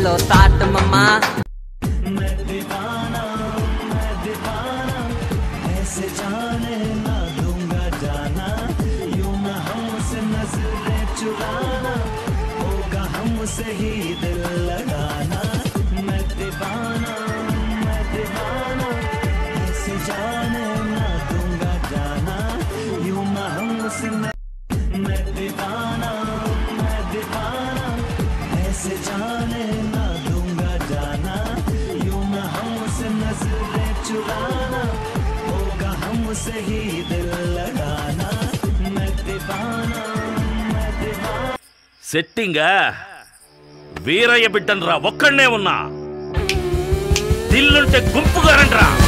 लो साट मम्मा। मैं दीवाना ऐसे जाने ना दूंगा जाना, यूं ना हमसे नजरें चुराना, होगा हमसे ही दिल लगाना। मैं दीवाना ऐसे जाने ना दूंगा जाना, यूं ना हमसे मैं दीवाना ऐसे जाने ना दूंगा जाना, यूं ना हमसे नजरें चुराना, होगा हमसे ही दिल लगाना। मैं दीवाना సెట్టింగ్ వీరయ్య బిడ్డనరా ఒక్కడనే ఉన్నా దిల్లుంటే గుంపుగా రండిరా।